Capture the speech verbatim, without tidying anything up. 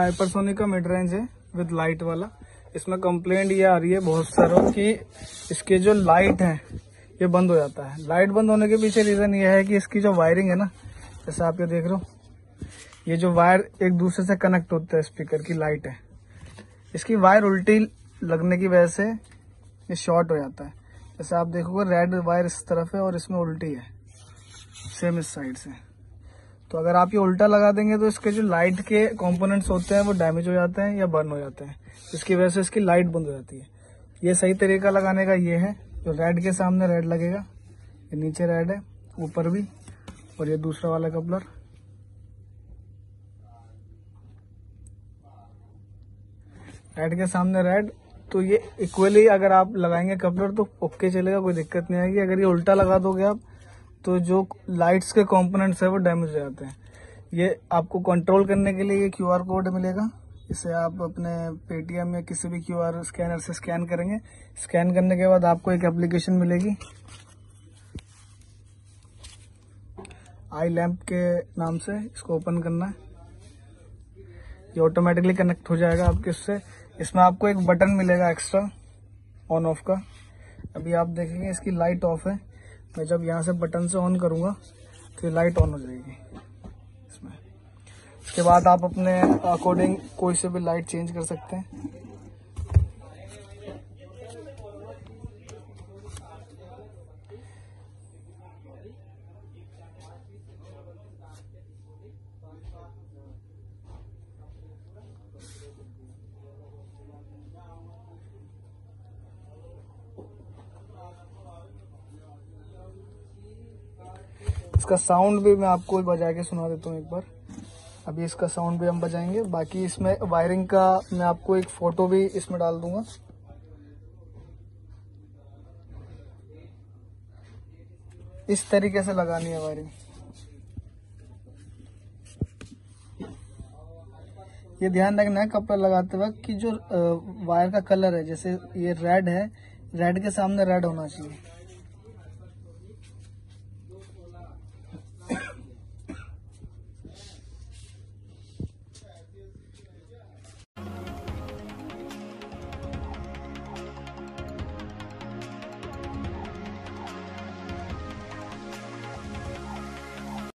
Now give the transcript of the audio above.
Hypersonic का mid range है with light वाला। इसमें कंप्लेंट ये आ रही है बहुत सारों की, इसके जो लाइट है ये बंद हो जाता है। लाइट बंद होने के पीछे रीजन ये है कि इसकी जो वायरिंग है ना, जैसे आप ये देख रहे हो, ये जो वायर एक दूसरे से कनेक्ट होता है, स्पीकर की लाइट है, इसकी वायर उल्टी लगने की वजह से ये शॉर्ट हो जाता है। जैसे आप देखोगे रेड वायर इस तरफ है और इसमें उल्टी है, सेम इस साइड से। तो अगर आप ये उल्टा लगा देंगे तो इसके जो लाइट के कंपोनेंट्स होते हैं वो डैमेज हो जाते हैं या बर्न हो जाते हैं, जिसकी वजह से इसकी लाइट बंद हो जाती है। ये सही तरीका लगाने का ये है, जो रेड के सामने रेड लगेगा, ये नीचे रेड है, ऊपर भी, और ये दूसरा वाला कपलर, रेड के सामने रेड, तो ये इक्वली अगर आप लगाएंगे कपलर तो ओके चलेगा, कोई दिक्कत नहीं आएगी। अगर ये उल्टा लगा दोगे आप तो जो लाइट्स के कंपोनेंट्स है वो डैमेज हो जाते हैं। ये आपको कंट्रोल करने के लिए ये क्यूआर कोड मिलेगा, इसे आप अपने पेटीएम या किसी भी क्यूआर स्कैनर से स्कैन करेंगे। स्कैन करने के बाद आपको एक एप्लीकेशन मिलेगी आई लैंप के नाम से, इसको ओपन करना है, ये ऑटोमेटिकली कनेक्ट हो जाएगा आपके इससे। इसमें आपको एक बटन मिलेगा एक्स्ट्रा ऑन ऑफ का। अभी आप देखेंगे इसकी लाइट ऑफ है, मैं जब यहाँ से बटन से ऑन करूंगा तो ये लाइट ऑन हो जाएगी इसमें। इसके बाद आप अपने अकॉर्डिंग कोई से भी लाइट चेंज कर सकते हैं। इसका साउंड भी मैं आपको बजा के सुना देता हूँ एक बार। अभी इसका साउंड भी हम बजाएंगे। बाकी इसमें वायरिंग का मैं आपको एक फोटो भी इसमें डाल दूंगा। इस तरीके से लगानी है वायरिंग। ये ध्यान रखना है कपड़ा लगाते वक्त कि जो वायर का कलर है, जैसे ये रेड है, रेड के सामने रेड होना चाहिए।